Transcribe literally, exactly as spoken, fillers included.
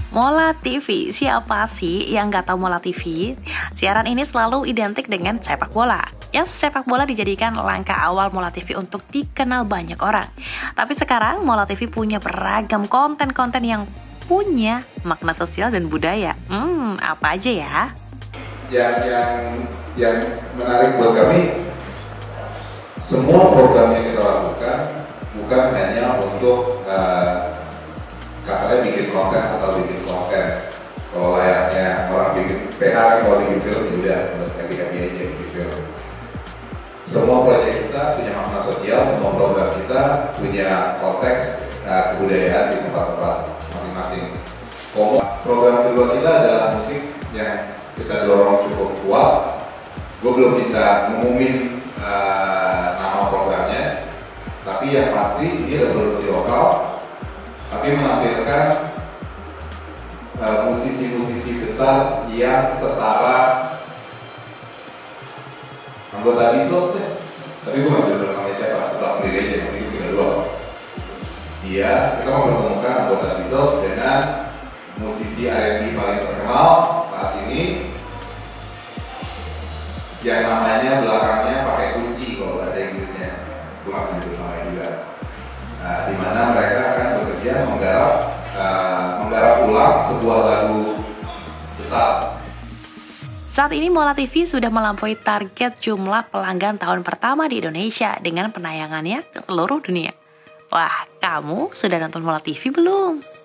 Mola T V, siapa sih yang nggak tahu Mola T V? Siaran ini selalu identik dengan sepak bola. Yang sepak bola dijadikan langkah awal Mola T V untuk dikenal banyak orang. Tapi sekarang Mola T V punya beragam konten-konten yang punya makna sosial dan budaya. Hmm, apa aja ya? Yang yang yang menarik buat kami, semua program yang kita lakukan bukan hanya untuk uh, kasarnya bikin konten asal bikin konten. Kalau layaknya orang bikin P H kan, kalau bikin film ya udah untuk happy happy aja bikin film. Semua proyek kita punya makna sosial, semua program kita punya konteks uh, kebudayaan di tempat-tempat masing-masing. Program kedua kita adalah musik yang kita dorong cukup kuat. Gue belum bisa ngumumin uh, nama programnya, tapi yang pasti ini reproduksi lokal, tapi menampilkan uh, musisi-musisi besar yang setara anggota Beatles deh. Tapi gue nggak bisa bilang namanya siapa, kita sendiri aja, masih tiga dua. Dia, kita mau mempertemukan anggota Beatles dengan musisi R and B paling terkenal saat ini, yang namanya belakangnya pakai kunci kalau bahasa Inggrisnya, gue nggak bisa bilang namanya juga. Nah, di mana mereka akan bekerja menggarap uh, menggarap ulang sebuah lagu besar. Saat ini Mola T V sudah melampaui target jumlah pelanggan tahun pertama di Indonesia dengan penayangannya ke seluruh dunia. Wah, kamu sudah nonton Mola T V belum?